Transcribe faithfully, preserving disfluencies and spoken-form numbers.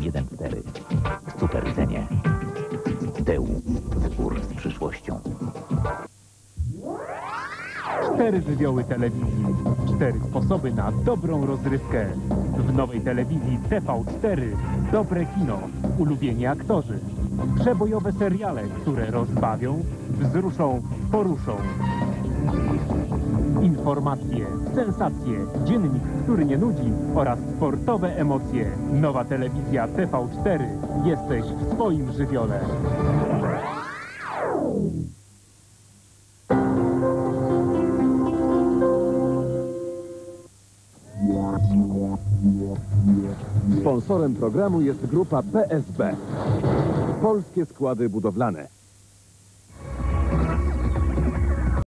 jeden cztery. W supercenie. Tył. Wybór z przyszłością. Cztery żywioły telewizji. Cztery sposoby na dobrą rozrywkę. W nowej telewizji T V cztery. Dobre kino. Ulubieni aktorzy. Przebojowe seriale, które rozbawią, wzruszą, poruszą. Informacje, sensacje, dziennik, który nie nudzi oraz sportowe emocje. Nowa telewizja T V cztery. Jesteś w swoim żywiole. Sponsorem programu jest grupa P S B. Polskie Składy Budowlane.